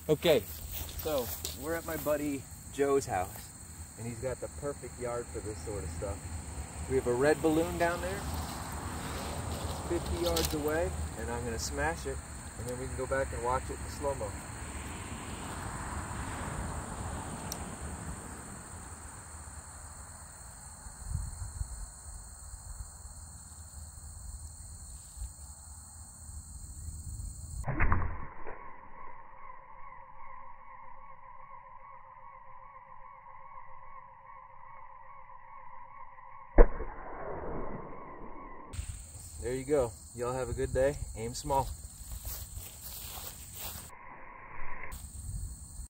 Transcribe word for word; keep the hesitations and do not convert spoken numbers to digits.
Okay, so we're at my buddy Joe's house, and he's got the perfect yard for this sort of stuff. We have a red balloon down there, fifty yards away, and I'm going to smash it, and then we can go back and watch it in slow-mo. There you go. Y'all have a good day. Aim small.